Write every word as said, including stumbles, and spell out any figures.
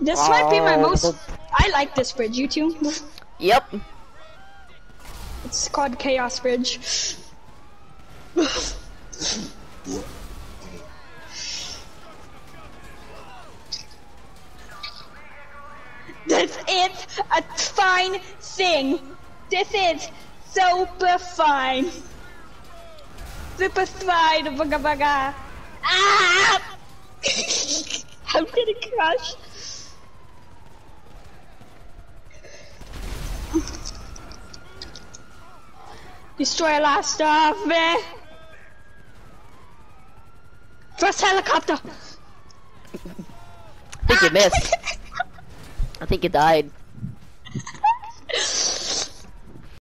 This oh. might be my most. I like this bridge. You too? Yep. It's called Chaos Bridge. This is a fine thing. This is super fine. Super fine. Baga baga. Ah! I'm gonna crash. Destroy a lot of stuff, man. First helicopter. I think you missed. I think you died.